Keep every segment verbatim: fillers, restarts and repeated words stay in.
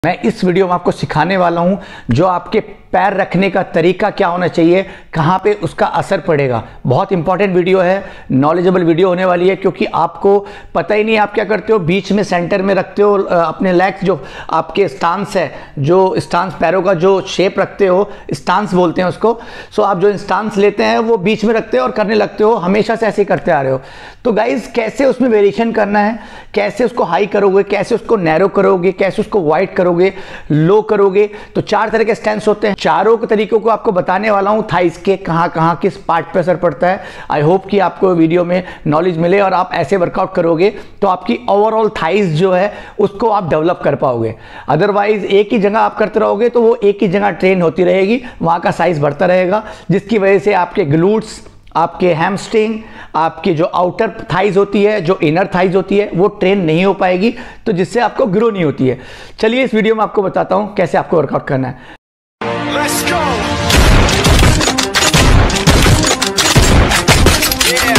मैं इस वीडियो में आपको सिखाने वाला हूं जो आपके पैर रखने का तरीका क्या होना चाहिए, कहां पे उसका असर पड़ेगा। बहुत इंपॉर्टेंट वीडियो है, नॉलेजेबल वीडियो होने वाली है, क्योंकि आपको पता ही नहीं आप क्या करते हो, बीच में सेंटर में रखते हो अपने लेग्स, जो आपके स्टांस है, जो स्टांस पैरों का जो शेप रखते हो, स्टांस बोलते हैं उसको। सो आप जो स्टांस लेते हैं वो बीच में रखते हो और करने लगते हो, हमेशा से ऐसे ही करते आ रहे हो। तो गाइज कैसे उसमें वेरिएशन करना है, कैसे उसको हाई करोगे, कैसे उसको नैरो करोगे, कैसे उसको वाइड करोगे, लो करोगे, तो चार तरह के स्टैंस होते हैं। चारों के तरीकों को आपको बताने वाला हूं, थाइस के कहां कहां किस पार्ट पे असर पड़ता है। आई होप कि आपको वीडियो में नॉलेज मिले और आप ऐसे वर्कआउट करोगे तो आपकी ओवरऑल थाइस जो है उसको आप डेवलप कर पाओगे। अदरवाइज एक ही जगह आप करते रहोगे तो वो एक ही जगह ट्रेन होती रहेगी, वहां का साइज बढ़ता रहेगा, जिसकी वजह से आपके ग्लूट्स, आपके हैमस्ट्रिंग, आपकी जो आउटर थाइज होती है, जो इनर थाइज होती है, वो ट्रेन नहीं हो पाएगी, तो जिससे आपको ग्रो नहीं होती है। चलिए इस वीडियो में आपको बताता हूं कैसे आपको वर्कआउट करना है। Let's go! Yeah.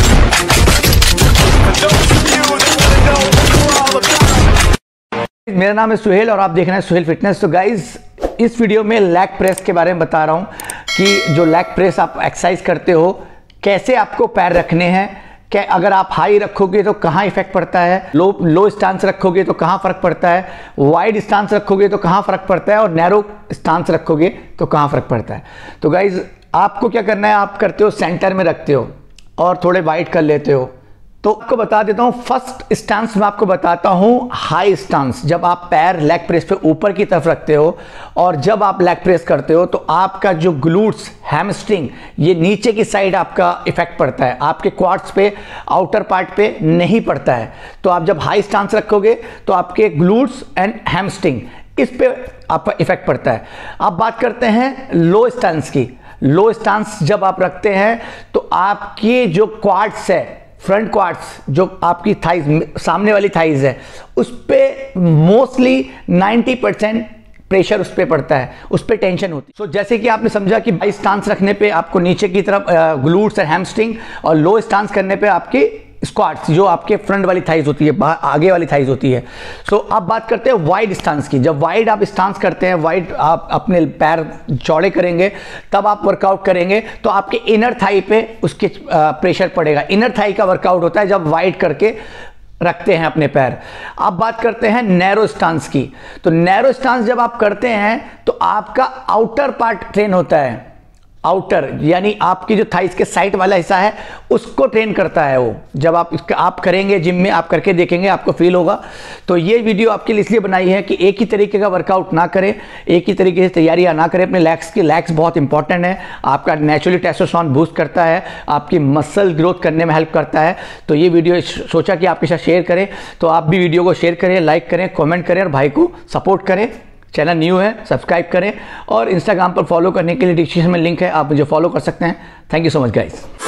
मेरा नाम है सुहेल और आप देख रहे हैं सुहेल फिटनेस। तो गाइज इस वीडियो में लैग प्रेस के बारे में बता रहा हूं कि जो लैग प्रेस आप एक्सरसाइज करते हो, कैसे आपको पैर रखने हैं, क्या अगर आप हाई रखोगे तो कहाँ इफेक्ट पड़ता है, लो लो स्टांस रखोगे तो कहाँ फर्क पड़ता है, वाइड स्टांस रखोगे तो कहाँ फर्क पड़ता है, और नैरो स्टांस रखोगे तो कहाँ फर्क पड़ता है। तो गाइज आपको क्या करना है, आप करते हो सेंटर में रखते हो और थोड़े वाइड कर लेते हो। तो आपको बता देता हूँ, फर्स्ट स्टांस में आपको बताता हूँ हाई स्टांस। जब आप पैर लेग प्रेस पे ऊपर की तरफ रखते हो और जब आप लेग प्रेस करते हो तो आपका जो ग्लूट्स, हैमस्ट्रिंग, ये नीचे की साइड आपका इफेक्ट पड़ता है, आपके क्वाड्स पे, आउटर पार्ट पे नहीं पड़ता है। तो आप जब हाई स्टांस रखोगे तो आपके ग्लूट्स एंड हैमस्ट्रिंग, इस पे आपका इफेक्ट पड़ता है। अब बात करते हैं लो स्टांस की। लो स्टांस जब आप रखते हैं तो आपके जो क्वाड्स है, फ्रंट क्वाड्स, जो आपकी थाइज, सामने वाली थाइज है, उस पे मोस्टली नाइंटी परसेंट प्रेशर उस पे पड़ता है, उस पे टेंशन होती है। सो so, जैसे कि आपने समझा कि हाई स्टांस रखने पे आपको नीचे की तरफ ग्लूट्स और हैमस्ट्रिंग, और लो स्टांस करने पे आपकी स्क्वाट्स, जो आपके फ्रंट वाली थाइज होती है, आगे वाली थाइज होती है। सो so, अब बात करते हैं वाइड स्टांस की। जब वाइड आप स्टांस करते हैं, वाइड आप अपने पैर चौड़े करेंगे, तब आप वर्कआउट करेंगे तो आपके इनर थाई पे उसके प्रेशर पड़ेगा। इनर थाई का वर्कआउट होता है जब वाइड करके रखते हैं अपने पैर। अब बात करते हैं नैरो स्टांस की। तो नैरो स्टांस जब आप करते हैं तो आपका आउटर पार्ट ट्रेन होता है, आउटर यानी आपकी जो थाइस के साइड वाला हिस्सा है उसको ट्रेन करता है वो। जब आप इसका आप करेंगे जिम में, आप करके देखेंगे, आपको फील होगा। तो ये वीडियो आपके लिए इसलिए बनाई है कि एक ही तरीके का वर्कआउट ना करें, एक ही तरीके से तैयारियां ना करें अपने लैग्स की। लैग्स बहुत इंपॉर्टेंट है, आपका नेचुरली टेस्टोस्टेरोन बूस्ट करता है, आपकी मसल ग्रोथ करने में हेल्प करता है। तो ये वीडियो सोचा कि आपके साथ शेयर करें, तो आप भी वीडियो को शेयर करें, लाइक करें, कॉमेंट करें और भाई को सपोर्ट करें। चैनल न्यू है, सब्सक्राइब करें, और इंस्टाग्राम पर फॉलो करने के लिए डिस्क्रिप्शन में लिंक है, आप मुझे फॉलो कर सकते हैं। Thank you so much guys.